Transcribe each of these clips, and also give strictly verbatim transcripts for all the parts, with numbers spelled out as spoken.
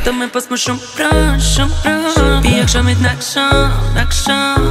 të me pas më shumë pranë, shumë pranë. Pija kshamit në ksham, në ksham.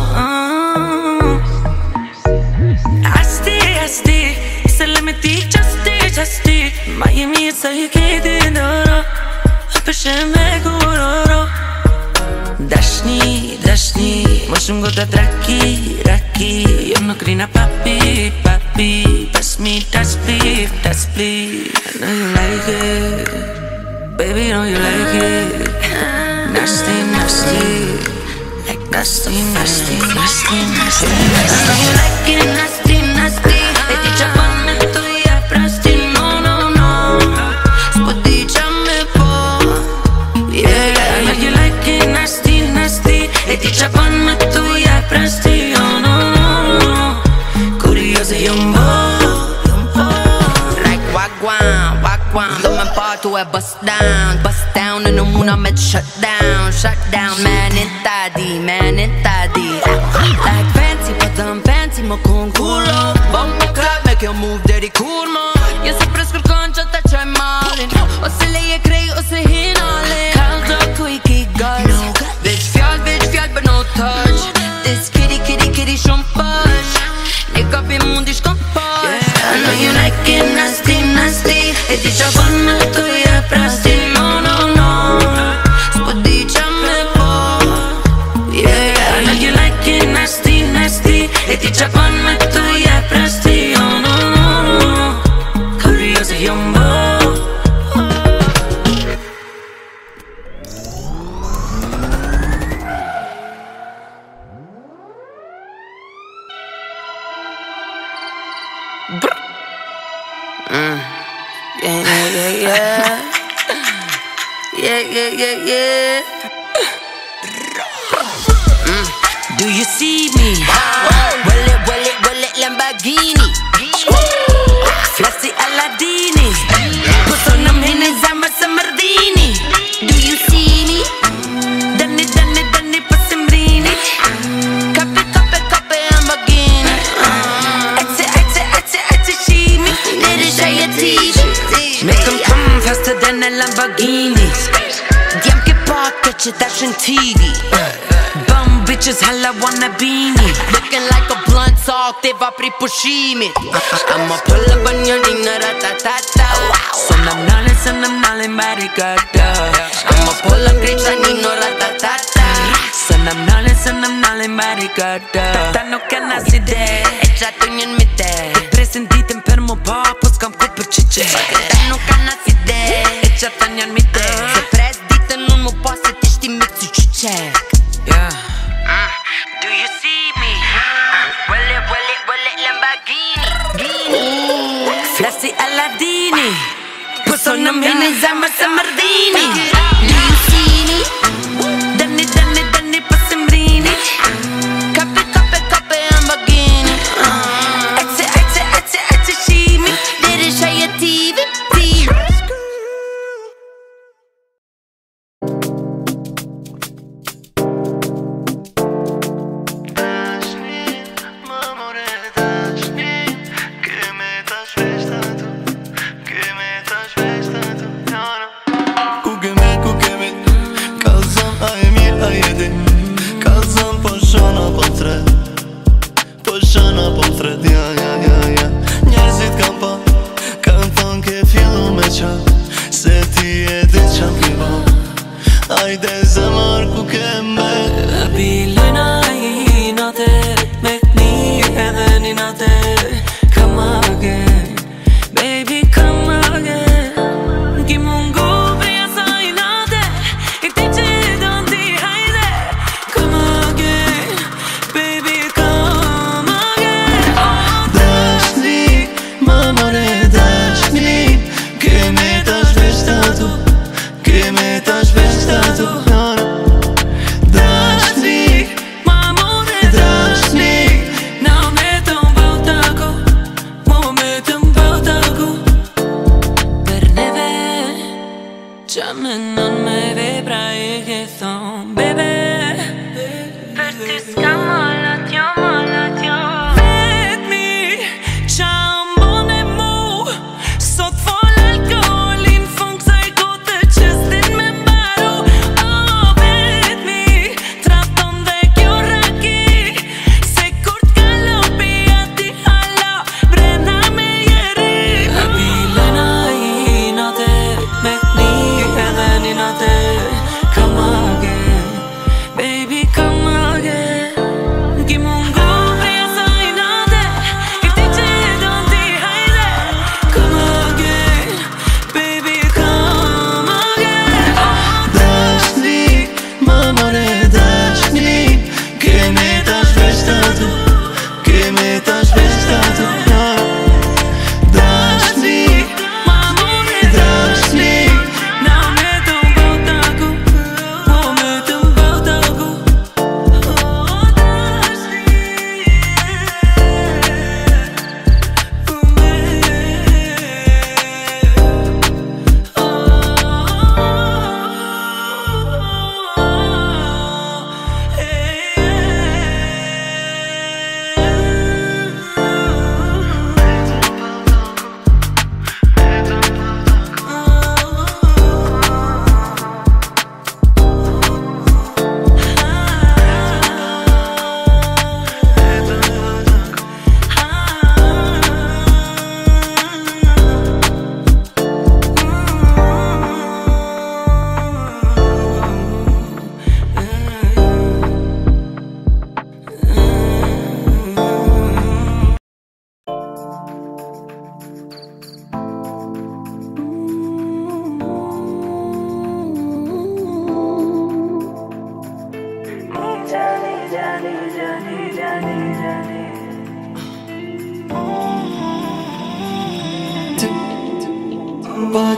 Asti, asti, se le me ti qasti, qasti. Ma jemi e sa i kiti ndoro, përshe me kuroro. Dashni, dashni, më shumë gota traki, raki. Jo nuk rina papi, papi. Pass me that split, that split. I know you like it, baby, know you like it. Nasty, nasty, like nasty, nasty, nasty, nasty. I know you like it, nasty, nasty. E ti qapan me to ja prasti, no, no, no. S'po ti qa me po, yeah, yeah. I know you like it, nasty, nasty. E ti qapan me to ja prasti, oh, no, no, no. Kurioze jumbo. Wagwan, wagwan. Do me pa tu e bust down, bust down. E në muna me të shut down, shut down. Man in tadi, man in tadi. Like fancy, po thëm fancy, më kun kulo. Bom më klap me kjo move deri kur mo. Jo se pres kërkon që ta qoj malin, ose leje krej, ose hinalin. Kall do ku i ki guts, veç fjall, veç fjall, but no touch. This kitty, kitty, kitty shumë push. Një kapi mundi shkon push. I know you like it nasty, nasty. E ti qa bon me të ja prasti, no, no, no. S'po di qa me po, yeah, yeah. I know you like it nasty, nasty. E ti qa bon me të ja prasti, oh, no, no, no. Kurioze jumbo. Mm. Yeah, yeah, yeah, yeah. Yeah, yeah, yeah, yeah. Mm. Do you see me? Well it, well it, well it, Lamborghini. Flassi Alladini. Sono mine zama Samardini. Do you see me? Danni, danni, danni pa sembrini. Kappe, kappe, kappe Lamborghini. Ecce, ecce, ecce, ecce shimi. Dere tjejer tidig. Make them come faster than a Lamborghini. Djem ke pake që dashin tigi. Bum bitches hella wanna beanie. Looking like a blunt talk, te va pri pushimit. I'ma pull up on your ring, ratatata. Sanam nale, sanam nale, marigata. I'ma pull up great Nino, ratatata. Sanam nale, sanam nale, marigata. Ta nuk kanë as ide, E qato njën mi te. të presin ditën për mu pa, po s'kam ku për qiqe. Ta nuk kanë as ide, E qata njën mi te. se pres ditën unë mu pas e tishti me të qyqek. Yeah. Do you see me? Well it, well it, well it, Lamborghini. Flassi Alladini. Po sono mine zama Samardini. Do you see me? Danni, danni, danni pa sembrini. Kappe, kappe, kappe Lamborghini. Ecce, ecce, ecce, ecce shimi. Dere tjejer tidig, tidig. Shana po thret, ja, ja, ja, ja. Njerëzit kam pa, kanë thonë ke fillu me qa, se ti e di qa m'kiva. Ajde zemar ku ke me Bilojna i natë, me t'ni edhe një natë. Come again, baby, come again. Ki mungu prija sa i natë, I ti që do t'i hajde. Come again, baby, come again. dashni, ma more dashni. Keme tash veç tatu, keme tash veç tatu. Dashni, Ma more dashni. Now me të mbau tako, mo me të mbau tako. Per neve, qa menon me vepra I ke thon, bebe. Per ty s'ka molat jo, molat jo. Vetmi, qa mbone mu, sot fol alkoholin fun kësaj kote që s'din me mbaru.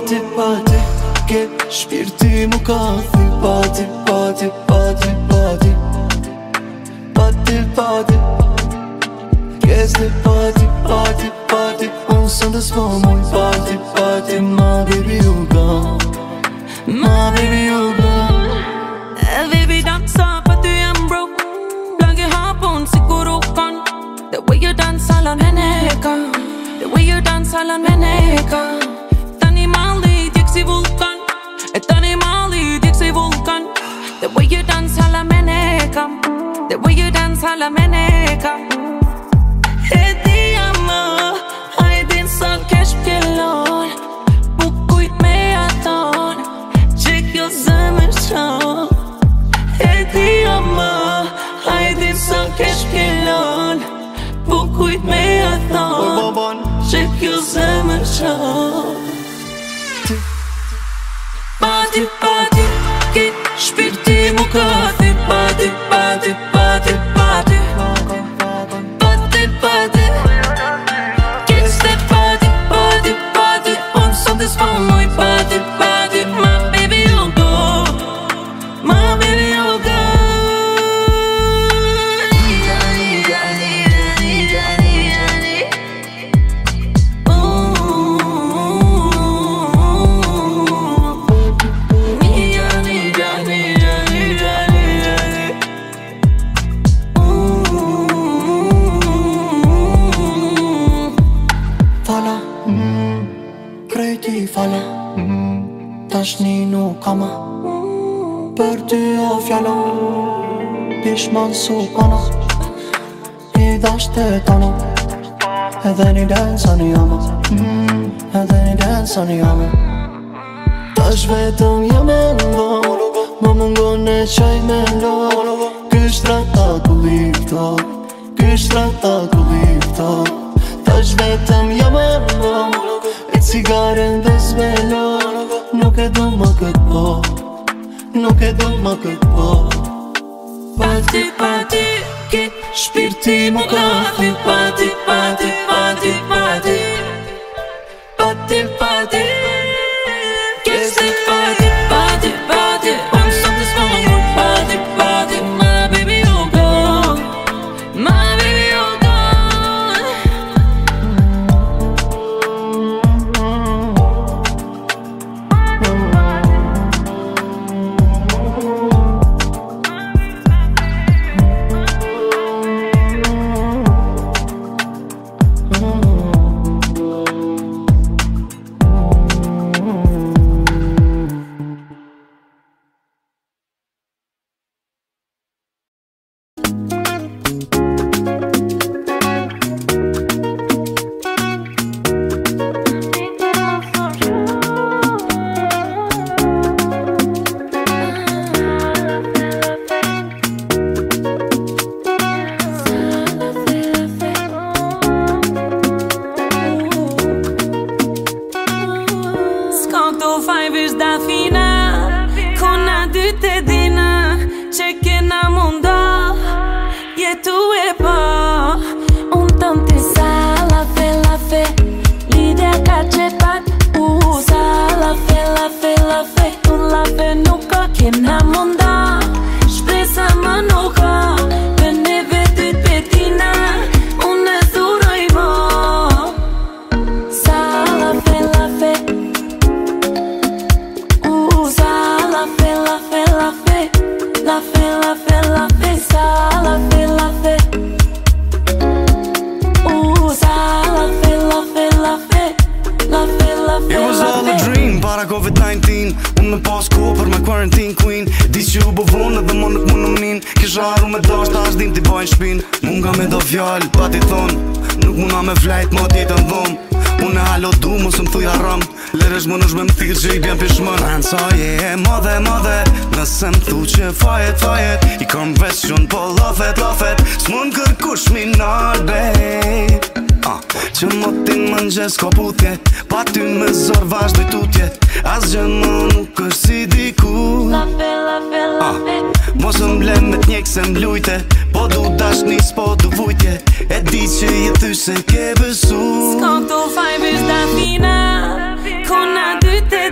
Pati, pati, ke shpirti mu ka thy. Pati, pati, pati, pati, pati, pati, ke s'de pati, pati, pati, unë së ndëspo muj. Pati, pati, my baby you gone, my baby you gone. Eh baby dansa för att du är en bro. Plugger har på en sikurukan. The way you dance alla meneka, the way you dance alla meneka. Tani mali dixi vulkan, ett animali dixi vulkan. The way you dance alla meneka, the way you dance alla meneka. Hey ti amo, ai din sa kesh pjellon. Bukujt me aton, që kjo zemër shon. Hey ti amo, ai din sa kesh pjellon. Bukujt me aton, që kjo zemër shon. Pati, pati, ki shpirti mu ka thy. Pati, pati, pati, pati, pati, pati, ki s'de pati, pati, pati, unë sot të s'po muj. Pati, pati, my baby you go, my baby you go. Fala, tashni nuk kama për ty o fjalla. Pishman su pana, i dashte tana, edhe një densa një jama, edhe një densa një jama. Tash vetëm jam e ndo, ma mungon e qaj me lo. Kësht rata ku lifta, kësht rata ku lifta. Tash vetëm jam e ndo, cigaren dhe s'velo. Nuk e du më këtë po, nuk e du më këtë po. Pati, pati, ki shpirti mu ka thy. Pati, pati, pati, pati, pati, pati, ki s'de pati, pati, pati, unë sot të s'po muj. Pati, pati, my baby you gone, my baby you gone. S'ka putje, pa ty me zor vazhdoj tutje. Asgjë më nuk është si diku. La fe, la fe, la fe. Mos m'ble me t'njek se m'lujte, po du dashni s'po du vujtje. E di që je ty se ke besu. S'ka këto fajvesh da fina, kona dy te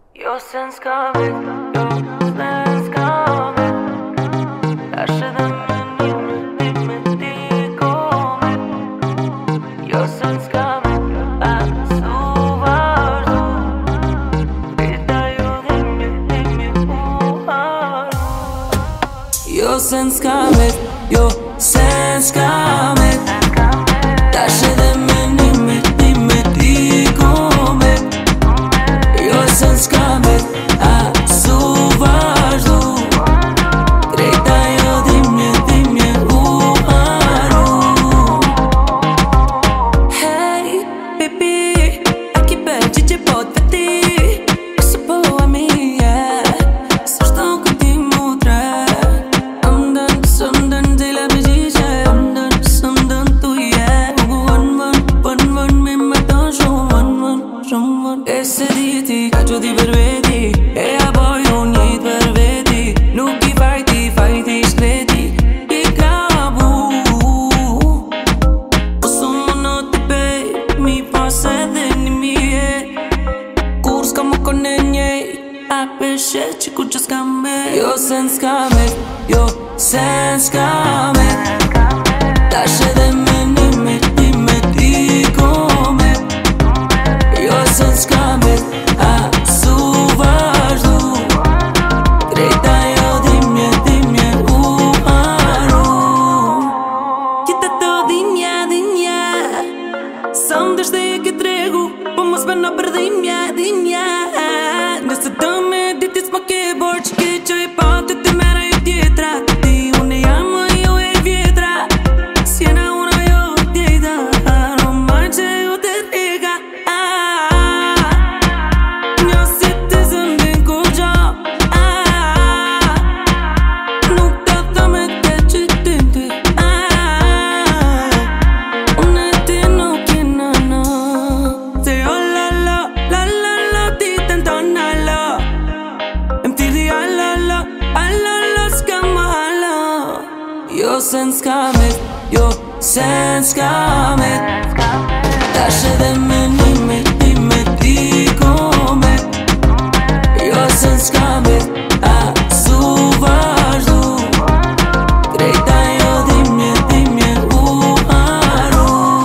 Jo se n'ska vet, jo se n'ska vet. Tash edhe me një me ti me ti komet. Jo se n'ska vet, a su vazhdu. Vita jo dhimje, dhimje u haru. Jo se n'ska vet, jo se n'ska vet. Tash edhe me një me ti me ti komet. Jo se n'ska vet, a su vazhdu. Drejta jo dhimje, dhimje u haru. Hey, baby, aki beqi që po t'veti. Kësë po e mi, yeah. Së shto këti mu tre. I'm done, sëm done, t'ila me gjishe. I'm done, sëm done, tu yeah. Mungu vën vën, vën vën, mi me të shumë vën vën, shumë vën. E se diti, ka që ti për veti. E a boj unë njët për veti. Nuk i fajti, fajti shkreti. I ka bu. Po su më në të pej, mi pas edhe një mije. Kur s'ka më kone njej, a peshe që kur që s'ka me. Jo se n'ska met, jo se n'ska met. Tash edhe me një me ti me ti komet. Jo se n'ska met, a su vazhdu. Drejta jo dhimje, dhimje u haru. Kita to dhimja, dhimja. Sa më dështë e ke tregu, po mos bëna për dhimja, dhimja. Nëse do me ditis më ke borë që ke që i pa të të mera i tjetra. Ti unë jam a jo e vjetra. Sjena unë a jo tjejta. Romaj që jo të rega. Njo si të zëndin kur gjo. Nuk të thëme të që të ty. Unë e ti nuk jena në. Se jo la la, la la la, ti të ntonë alo. Em ti di alo, alo, alo, alo, s'ka më alo. Jo se n'ska met, jo se n'ska met. Tash edhe me një me ti me ti komet. Jo se n'ska met, a su vazhdu. Drejta jo dhimje, dhimje u haru.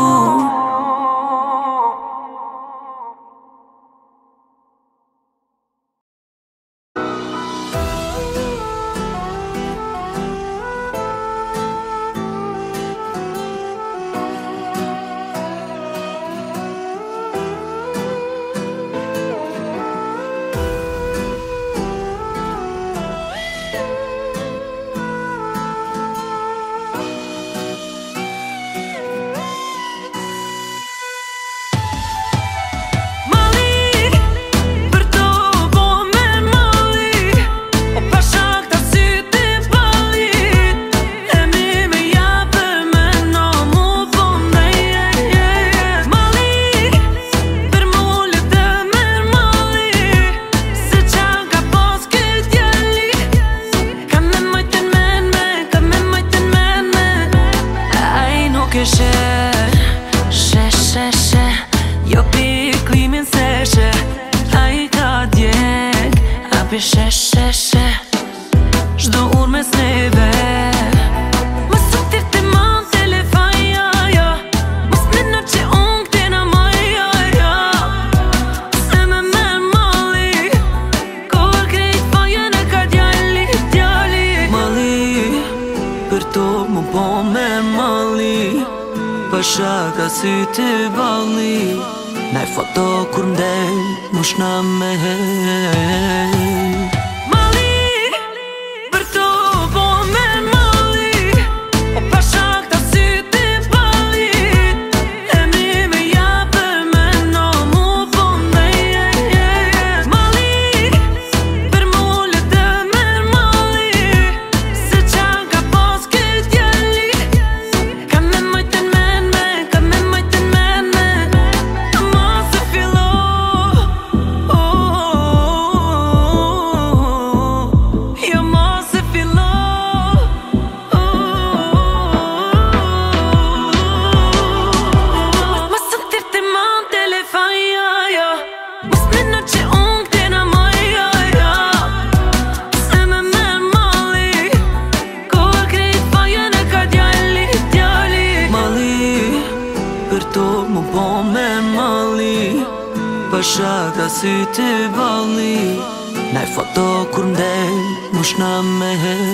She, she, she. Shdo ur mes neve. Më sutir të man telefon, jo, jo. Mos në që unë këtena më, jo, jo. Se me merë mali. Kur krejt fajën e ka djalli, djalli. Mali, për to më po merë mali. Pasha ka sy të balli. Naj foto kur mdel, mush na me Mali, për to po merë mali. O pasha këta sy të balli. E mi me ja për me no mu po ndej. Mali, për mu le të merë mali. Se qa ka pos këtë djalli. Ka me majten men me, ka me majten men me. Mos e fillo, oh, oh, oh. sy të balli Na i foto kur mdel mush na me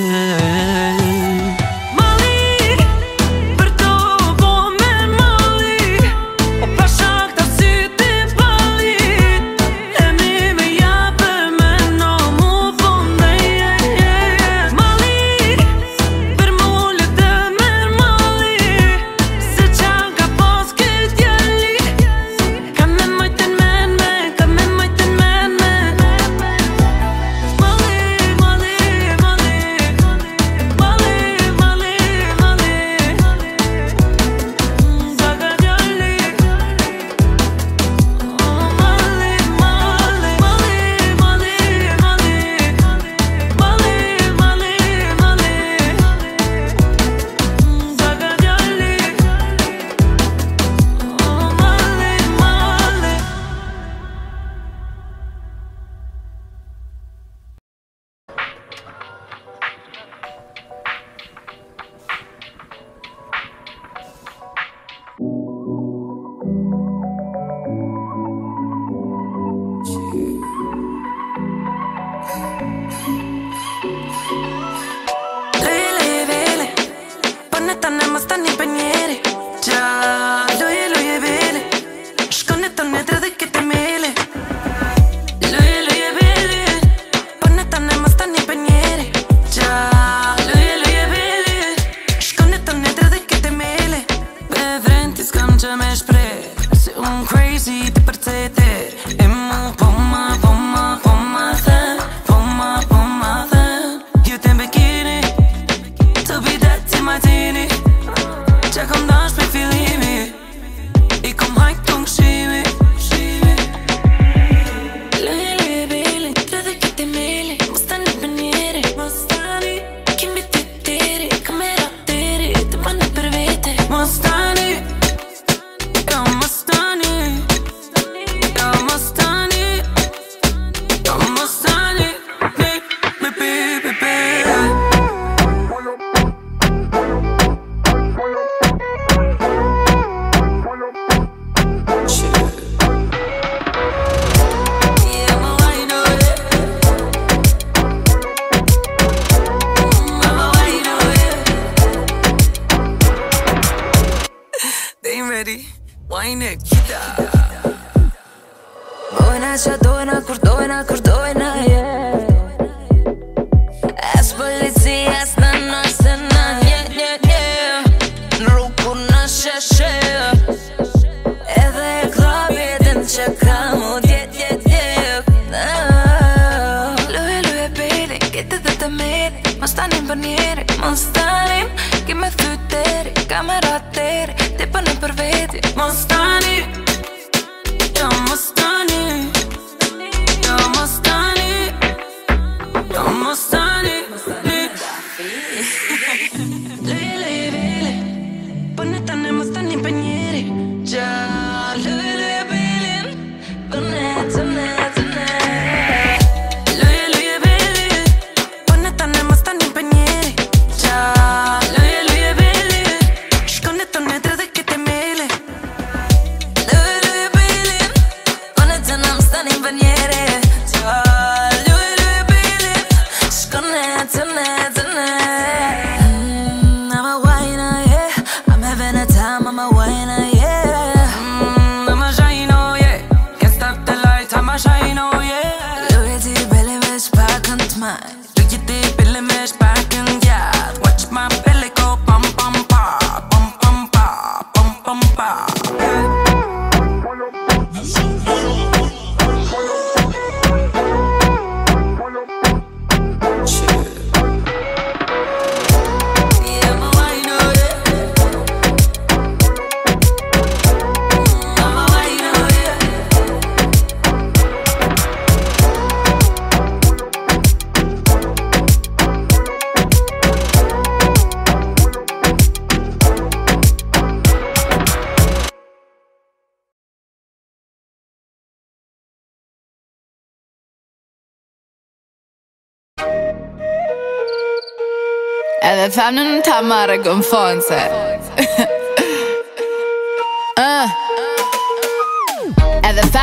Edhe femnën në ta marrë gëmë fonë se uh. Edhe femnën në ta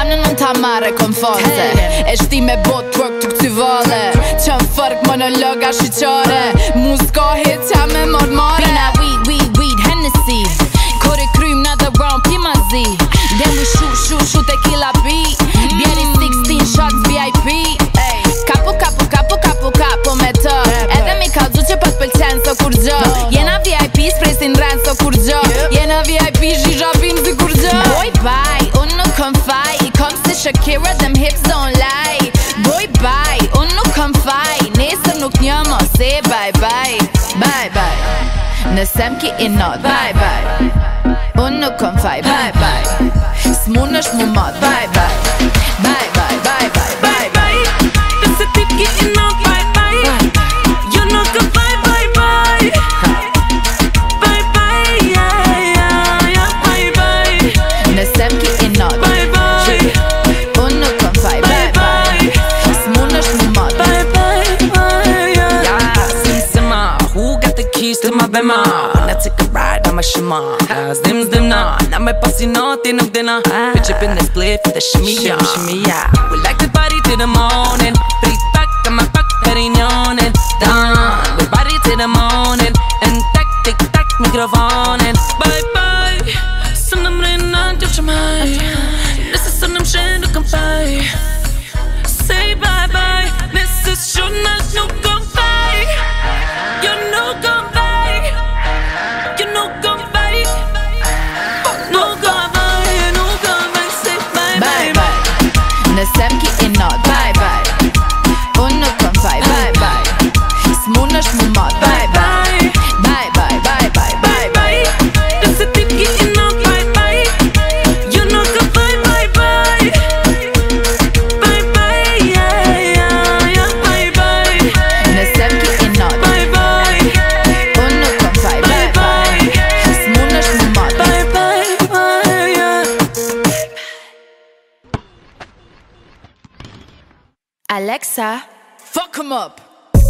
ta marre konfonse E shti me bot twerk të këty vale Qëm fërk monologa shqyqare Muska hit qa me mord mare Pina weed, weed, weed, Hennessy Kore krym në the brown pima zi Then we shoot, shoot, shoot tequila beat Bjeri sixteen shots V I P Kapo, kapo, kapo, kapo, kapo me të Edhe mi ka dzu që pat pëlqen so kur gjë Jena V I P, spresin rren so kur gjë Jena V I P, zhisha vim si kur gjë Boy bye, unë nuk kom faj I kom si Shakira, them hips don't lie Boy bye, unë nuk kom faj Nesër nuk një mo se bye bye Bye bye Nësem ki i not Bye bye Unë nuk kom faj Bye bye S'mun është mu mat Bye bye Bye bye, bye bye, bye bye Nëse ti t'ki i not bye bye Jo nuk kom faj bye bye Bye bye, yeah, yeah, yeah, bye bye Nësem ki i not Bye bye Unë nuk kom faj Bye bye S'mun është mu mat Bye bye, bye, yeah Yeah, Sima, who got the keys to my bema? Wanna take a ride, I'm a shima Zdim, zdim na, na me pasi noti nuk dina Bitch up in this split for the shimmy, yeah, shimmy, yeah We like to party till the morning Bring back, I'm a back, perignonin Done, we party till the morning En tak, tik, tak, mikrofonen Bye, bye Së në mrena, gjë që maj Nëse së në mshen, nuk kom faj Say bye, bye Nëse shona, nuk kom faj Jo nuk kom faj Jo nuk kom faj Nuk kom faj, nuk kom faj Say bye, Bye bye bye Nësem ki i not Bye bye Unë nuk kom faj Bye bye S'mun është mu mat Bye bye Bye bye, bye bye, bye bye Nëse ti t'ki i not bye bye Jo nuk kom faj bye bye Bye bye, yeah, yeah, yeah, bye bye Nësem ki i not Bye bye Unë nuk kom faj Bye bye S'mun është mu mat Bye bye, bye, yeah Alexa Fuck him up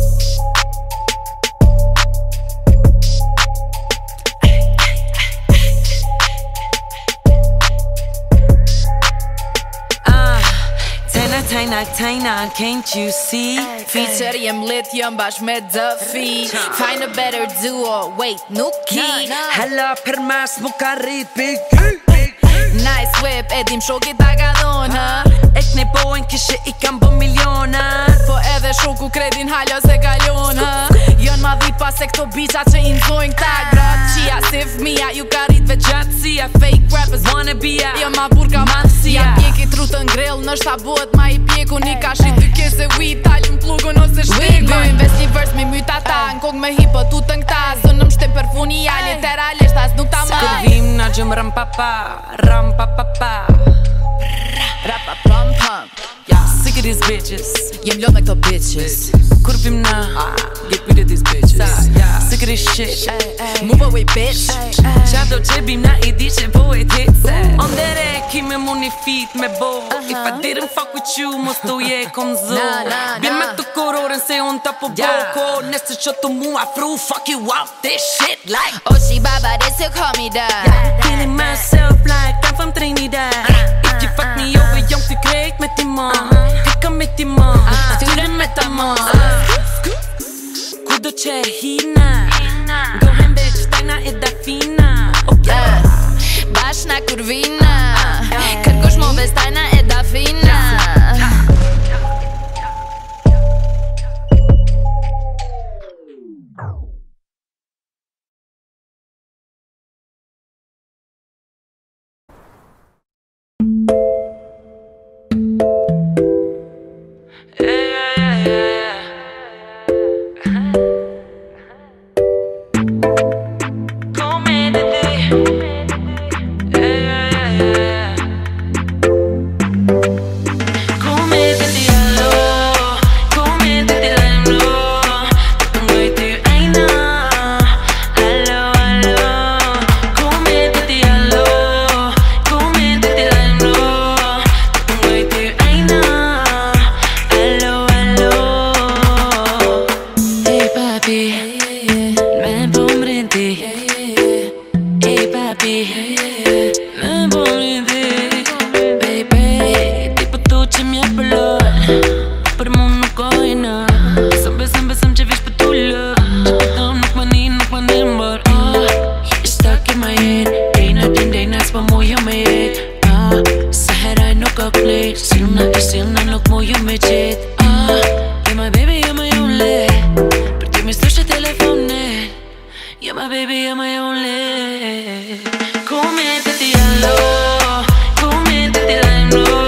Tajna, tajna, tajna, can't you see? Feature jem lit jem bash me Duffy Find a better duo Wait, nuk ki Hella për mas mu ka rrit big Nice whip Edim shoki ta ka dhon ha Et ne bojnë kishe i kam bë miliona Po edhe shoku kredin halja se kalon ha Jon ma dhipa se këto bicha që i nzojnë këta grat Qia si fmija ju ka rrit veçatësia Fake rappers Wanna be a Jo ma burka masia Pjeki trutën grill nështa buhet ma i pjeku Ni ka shit dy kese weed talin plugun ose shtek Bëjmë ves një vers me myta ta Në kong me hipo tutën këta Së në mshtim për funi ja literalisht as nuk ta maj Skërvim na gjëm ram pa pa Ram pa pa pa Rapa pam pam Yeah, sick of these bitches Jem lodh me këto bitches Kur vim na Get rid of these bitches Sick of this shit Move away bitch Qa do që bim na i di që po e titse On dere kime mu një fit me bo If I didn't fuck with you mos të je kom zo Na, na, na. Bim me të kororen se unë ta po boko Nesë që të mu afru fuck you up this shit like Oh she baba this you call me dad Feeling myself like I'm from Trinidad If you fuck me over jam ty krejt me ti ma Kika me ti ma Styre me ta ma Kudo që e hina Go hem bitch, tajna e da fina Bash na kur vina Kërkush mo ves tajna e da fina shit. Ah, you're my baby, you're my only. Per ti mi strisce telefone. You're my baby, you're my only. Come te ti allo, come te ti allo.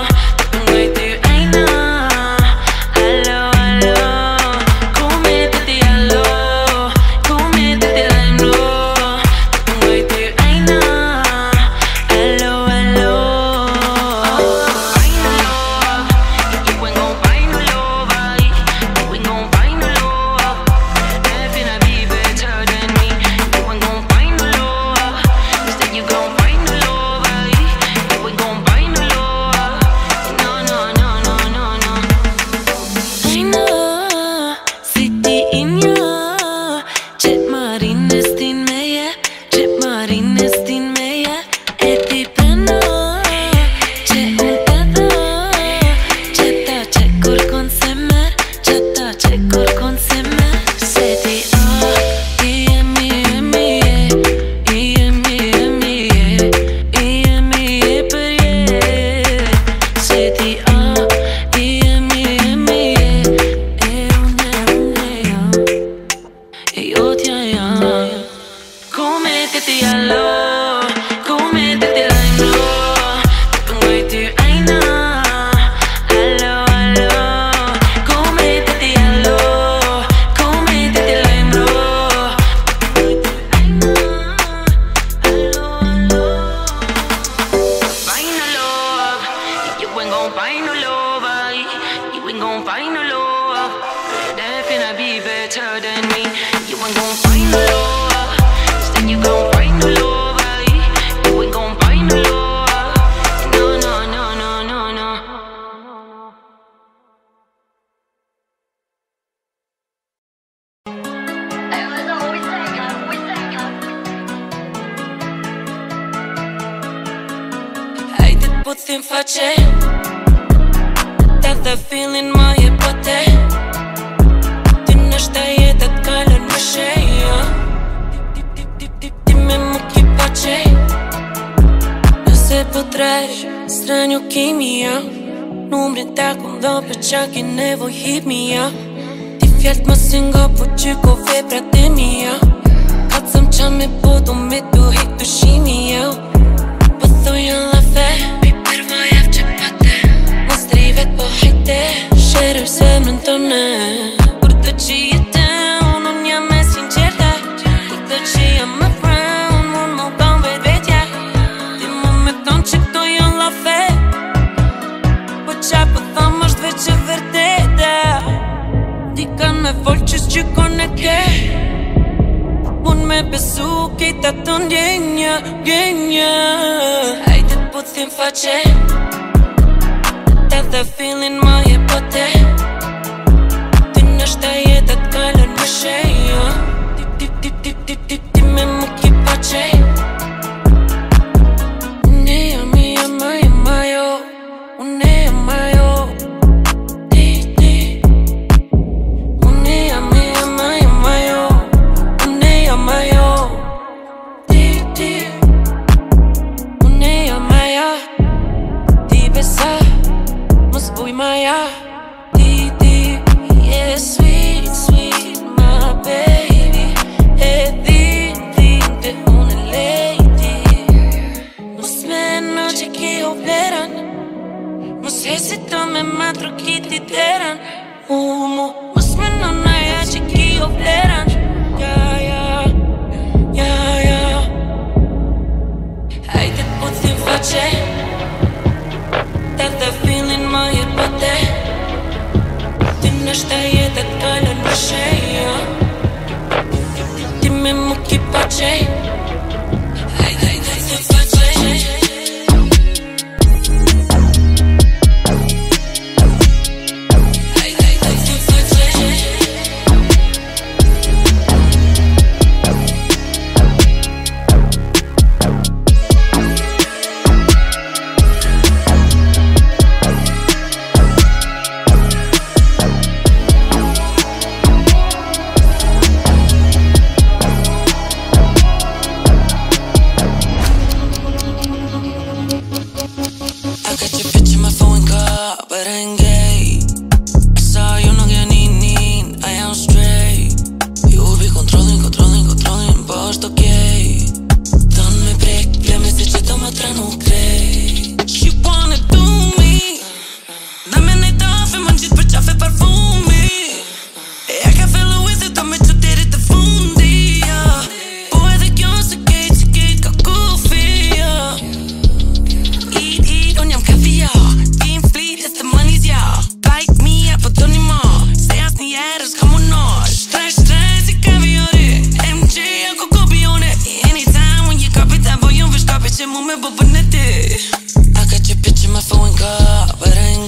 Putin face That the feeling ma je po te Ti në shta jetët kalën më sheja Ti me më ki pace Nëse po tresh Stranjo kimia Numrin ta ku ndo për qa ki nevoj hip mija Ti fjall't më singa po qyko veprat e mija Kacëm qa me bodo me du hek të shimi jau Po thojan la fe po hajte Shërër semrën tëne Kur të që jetë Unë unë jam me sinqerta Kur të që jam me brown Unë më kam vet vetja Ti më me tonë që këto janë la fe Po qa po thamë është veç e vërteta Ti kanë me folë që s'gjykon e ke Unë me besu kejta të ndjenja Gjenja Hajde t'po t'thim faqe That the feeling ma je po te Ti në shta jetët kalën më sheja Ti, ti, ti, ti, ti, ti, ti me më ki pace Unë e jam i jam a jam a jo Unë e jam a jo Ti, ti Unë e jam i jam a jam a jo Unë e jam a jo Ti, ti Unë e jam a jo Ti besa Uj maja, ti, ti, yeah, sweet, sweet, my baby E din, din, te unë e lady Mos me në që ki o vlerën Mos hesito me matru ki ti terën Umu, mos me në naja që ki o vlerën Ja, ja, ja, ja Hajde t'po t'thim faqe That the feeling ma je po te Ti në shta jetët kalën më sheja Ti me më ki pace Hajde, hajde, t'thim face Hajde, hajde, t'thim face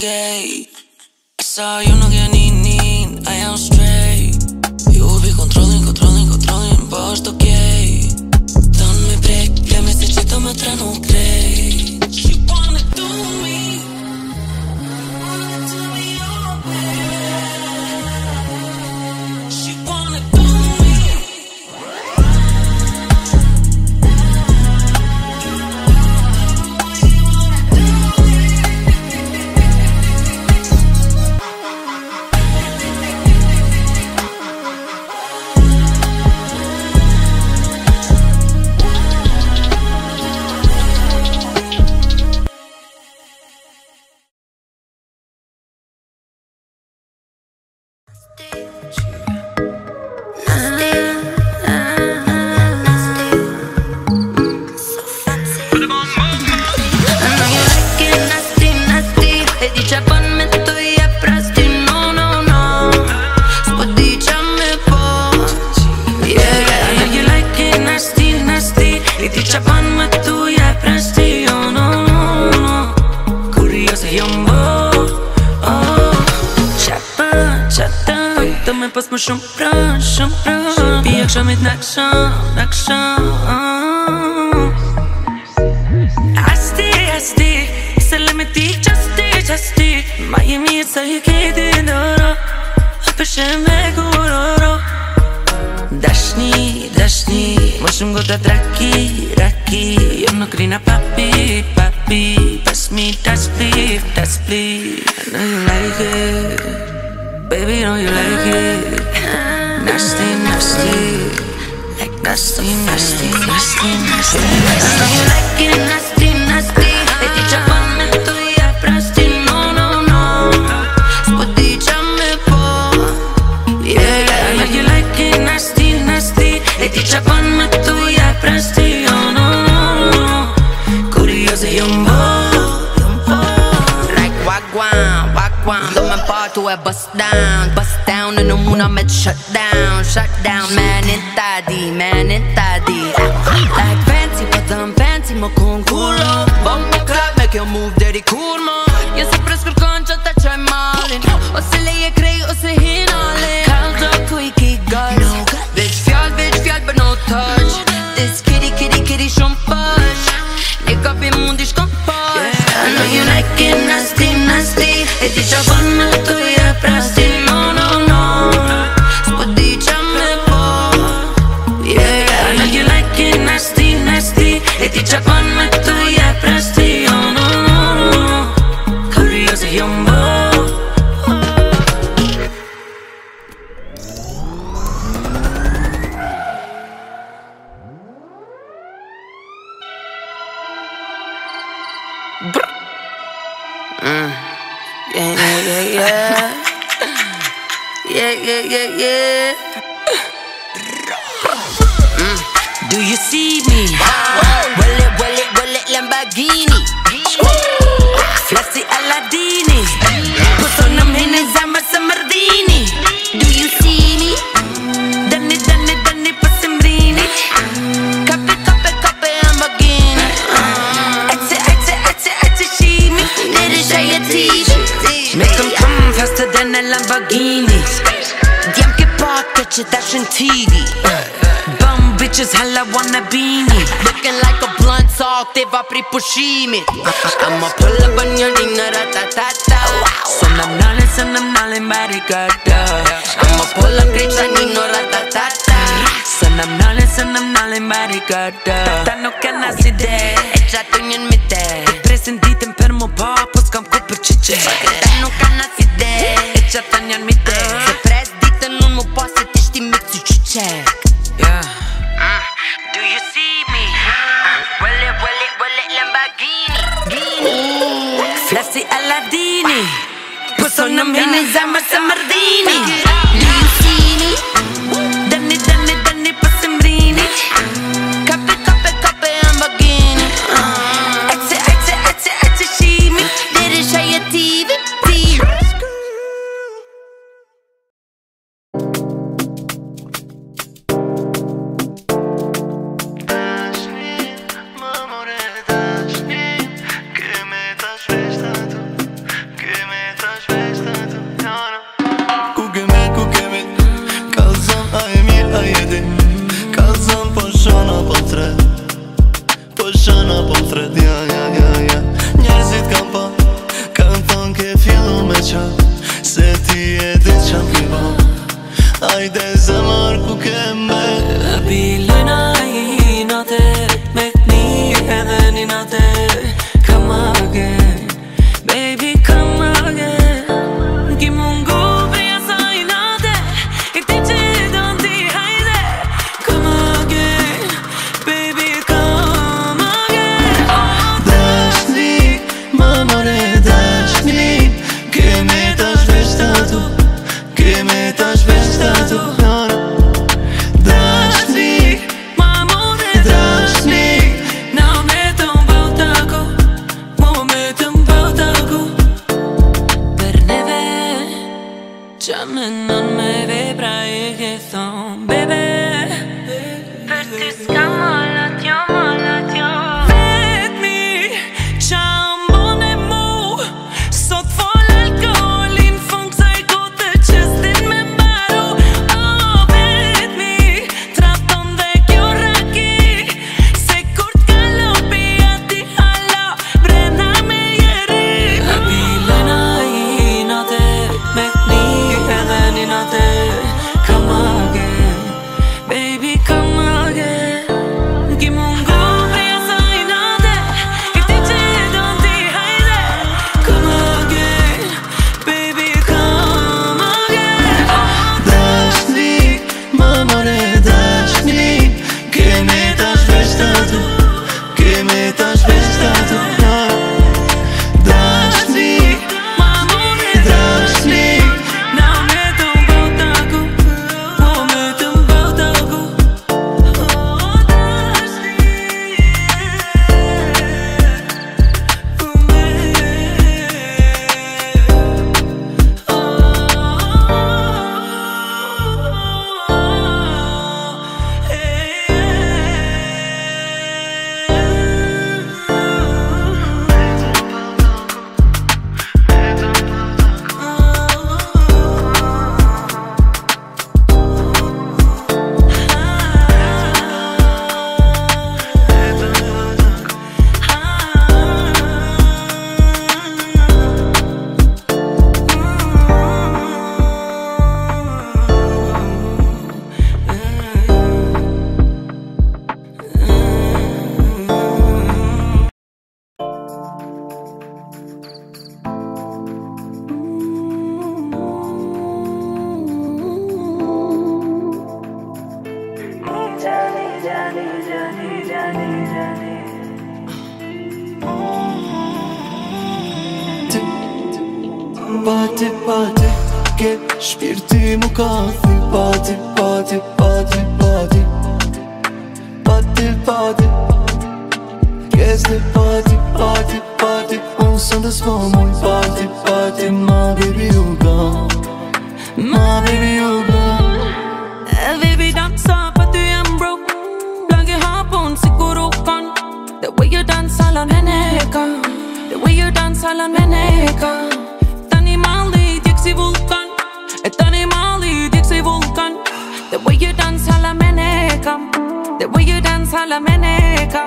gay. Sa ju nuk je nin nin, I am straight. Ju vi kontrolin, kontrolin, kontrolin, po është okej. Don me prek, plemi se që të më trenu krejt. She wanna do me, wanna do me your way. She wanna do me. Pas më shumë pranë, shumë pranë. Pija këshamit në kësham, në kësham. Asti, asti, se le me ti qasti, qasti. Ma je mirë sa i kiti ndoro, përshe me kuroro. Dashni, dashni, më shumë gota raki, raki. Jo nuk rina papi, papi. Pass me that split, that split. I know you like it, baby, know you like it. Nasty, nasty, like nasty, nasty, nasty, nasty. I know you like it, nasty, nasty. E ti qa pa me tu ja prasti, no, no, no. S'po ti qa me po, yeah, yeah. I know you like it, nasty, nasty. E ti qa pa me tu ja prasti, oh, no, no, no. Curioso jom bo, jom bo. Like wagwan, wagwan. Do me partu e bust down, bust down. E në muna me të shut down, shut down. Man in tadi, man in tadi. Like fancy, po dëm fancy, më kun kulo. Bëm më krap me kjo move deri kur më. Jo se pres kërkon që ta qaj malin, ose leje krej, ose hinalin. Kall do ku i ki guts, veç fjall, veç fjall, but no touch. This kitty, kitty, kitty, shumë push. Një kapi mundi shkon push. I know you like it, nasty, nasty. E ti qa bon me tu ja prasti, no, no, no. S'po di qa me po, yeah, yeah. I know you like it, nasty, nasty. E ti qa bon me tu ja prasti, oh, no, no, no. Curioso jom bo. Mm. Yeah, yeah, yeah, yeah. Yeah, yeah, yeah, yeah. Mm. Do you see me? Well it, well it, well it, Lamborghini. Flashy Aladini. Put on them in his armor, Samardini. Do you see me? Danny, Danny, Danny, Pasambrini. Copy, copy, copy, Lamborghini. Etse, etse, etse, etse, see me. Did it show your teeth? Make them come faster than a Lamborghini. Djem ke pake që dashin T V. Bum bitches hella wanna beanie. Looking like a blunt talk, te va pri pushimit. I'ma pull up on your nina ratatata. Sonam nalin, sonam nalin barikata. I'ma pull up rich a nino ratatata. Sonam nalin, sonam nalin barikata. Ta nuk kanë as ide, e qatë njën mi te. Të presin ditën për mu pa, po s'kam ku për qiqe. Ta nuk kanë as ide, e qatë njën mi te. Se pres ditën unë mu pa se t'ishti mi të qiqek. Yeah. Uh, do you see me? Uh, well it, well it, well it, Lamborghini. Flashy Aladini. Put on them in his armor, Samardini. Do you see me? Danny, Danny, Danny, Pasambrini. Copy, copy, copy, Lamborghini. Etse, etse, etse, etse, see me. Did it show your T V? T V. Que me ti e di qam ki bo. Ajde zemër ku keme Bilojna i nate me t'ni edhe një nate. Come again, baby come again. Ki mungu prija sa i nate I ti që do t'i hajde. Come again, baby come again. Oh, Dashni, mamore dashni, kemi tash veç tatu, kemi tash veç tatu. Dashni, mamore dashni, na me të mbau taku, mo me të mbau taku. Per neve, qa menon me vepra i ke thon, bebe. Per ti s'ka malat jo, malat jo. Vetmi, qa mbon e mu, sot fol alkoholin fun kësaj kote që s'din me mbaru. Oh, vetmi, trapton dhe kjo raki, se kur t'kalo pia ti hala, brena me jeri. Bilojna i nate, me t'ni edhe një nate. Come again, baby come again. Ki mungu prija sa i nate I ti që do t'i hajde. Come again, baby come again. Oh, dashni, mamore dashni, kemi tash veç tatu, kemi tash veç tatu. Dashni, mamore dashni, na me të mbau taku, mo me të mbau taku. Oh, dashni, for me. Pati, pati, ke shpirti mu ka thi. Pati, pati, pati, pati, pati, pati, kesti pati, pati, pati, unë së ndës më muj. Pati, pati, ma baby you gone, ma baby you gone. Eh, baby dansa pa ty jam broke, plagi hapon si kur u kon. The way you dance alon meneka, the way you dance alon meneka. Tani malli djek si vulkan, e tani malli djek si vulkan. The way you dance alla meneka, the way you dance alla meneka.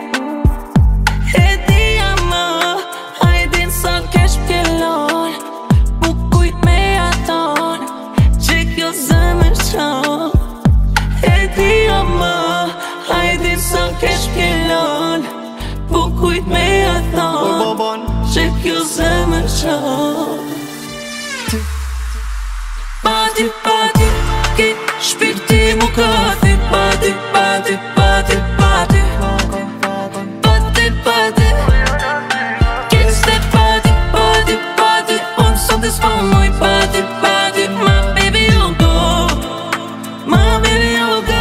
E di ama, hajdin sa kesh pjellon, bukujt me aton, që kjo zemër qon. E di ama, hajdin sa kesh pjellon, bukujt me aton, që kjo zemër qon. Pati, pati, ki shpirti mu ka thi. Pati, pati, pati, pati, pati, pati, kiste pati, pati, pati, unë së ndës më muj. Pati, pati, my baby you go, my baby you go.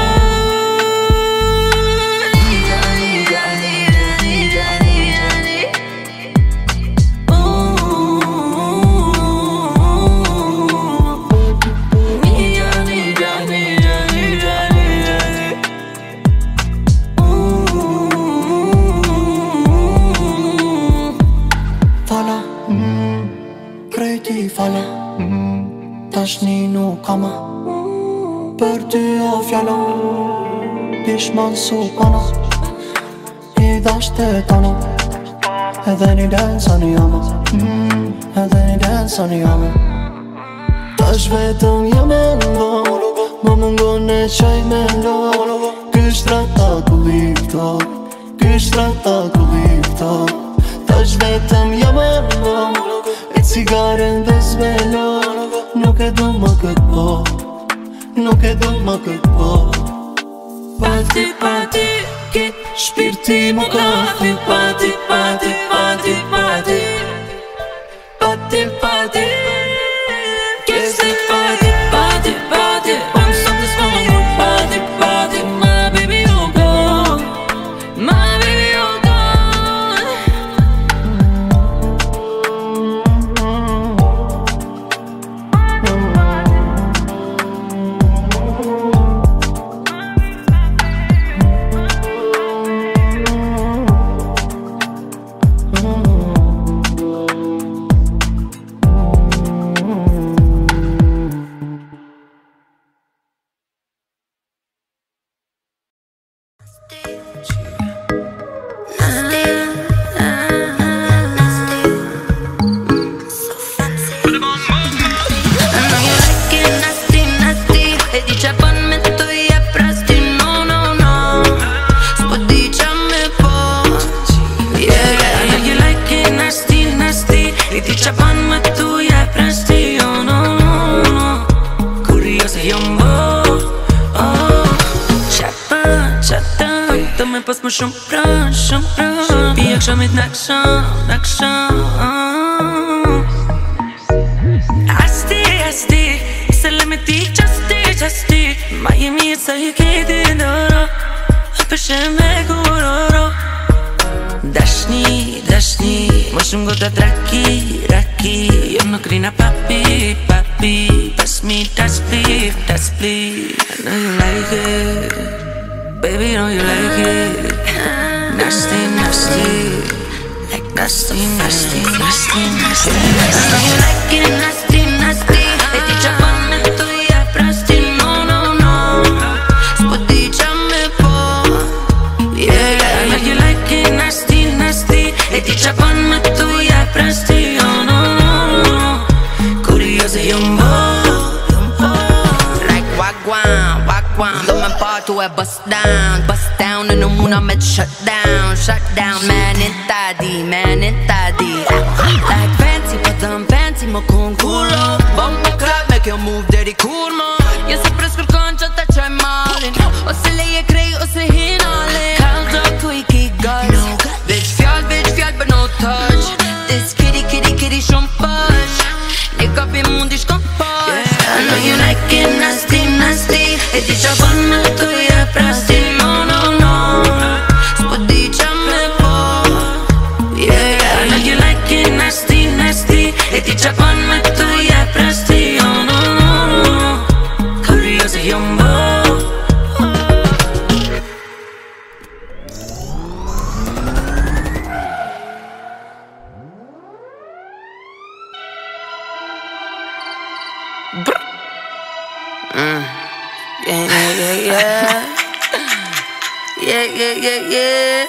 Fala, tashni nuk kama për ty o fjalla, pishman su pana, I dashte tana, edhe një den sa një ama, edhe një den sa një ama. Tash vetëm jam e ndo, më mungon e qaj me lo. Kështë rata ku lifto, kështë rata ku lifto. Tash vetëm jam e ndo, e cigaren dhe zmelo. Nuk e du më këtë po, nuk e du më këtë po. Pati, pati, kitë shpirti mu kafi. Pati, pati, pati, pati. Pati, pati, kesti pati, pati, pati. I'm something small, pati, pati. My baby, you're gone. My baby, you're gone. Pas më shumë pranë, shumë pranë. Pia këshamit në kësham, në kësham. Asti, asti, se le me ti qasti, qasti. Ma jemi e sa i kiti ndoro, përshe me kuroro. Dashni, dashni, më shumë gota raki, raki. Jo nuk rina papi, papi. Pass me that split, that split. I know you like it. Baby, know you like it. Nasty, nasty. Like nasty, nasty, nasty, nasty. I know you like it, nasty, nasty. E ti qapane tu je prasti, no, no, no. Spodicame po. Yeah, yeah. I know you like it, nasty, nasty. E ti qapane tu je prasti, oh, no, no, no. Curioso jumbo. Like wagwan, wagwan. Do me partu e bust down, bust down. E në muna me të shut down, shut down. Man in tadi, man in tadi. Like fancy, po dëm fancy, më kun kulo. Bëm më krap me kjo move deri kur më. Jo se pres kërkon që ta qaj malin. Ose leje krej, ose hinalin. Kall do ku i ki guts. Bitch fjall, bitch fjall, but no touch. This kitty, kitty, kitty shumë push. Një kapi mundi shkon push. I know you like it nasty, nasty. E ti qa bon me tu je prasti, no, no, no. Spodicam me po. Yeah, yeah. I know you like it nasty, nasty. E ti qa bon me tu je prasti, oh, no, no, no. Curioso jumbo. Mm. Yeah, yeah, yeah, yeah. Yeah, yeah, yeah, yeah.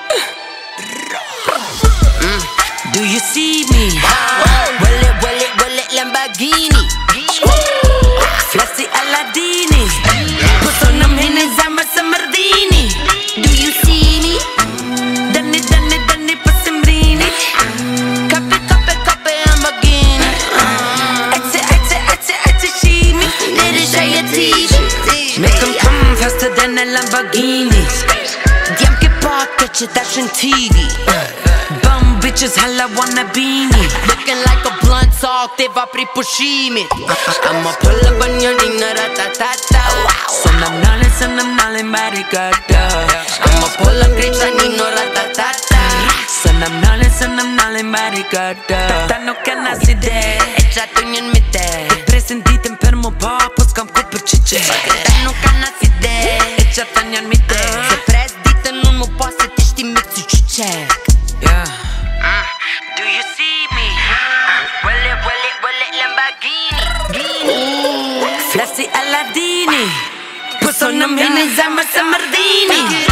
Mm. Do you see me? Well it, well it, well it, Lamborghini. Flassi Alladini. Possono mene zamma Samardini. Do you see me? Danni, danni, danni pa sembrini. Cappe, cappe, cappe, Lamborghini. Ecce, ecce, ecce, ecce scimi. Dere tjejer tid. Make them come faster than a Lamborghini. Djem ke pake që dashin tigi. Bum bitches hella wanna beanie. Looking like a blunt talk, te va pri pushimit. I'ma pull up on your nina ratatata. Sonam nale, sonam nale barricada. I'ma pull up grapes a nino ratatata. Sonam nale, sonam nale barricada. Ta nuk kanë as ide. E qatë njën mi te. Të presin ditën për mu ba, po s'kam ku për qiqe. Ta nuk kanë as ide. E qatë njën mi te. Se pres ditën unë mu pasit ishti me të qyqek. Yeah. Do you see me? Well it, well it, well it, Lamborghini. Flassi Alladini. Po sono mene zamma Samardini.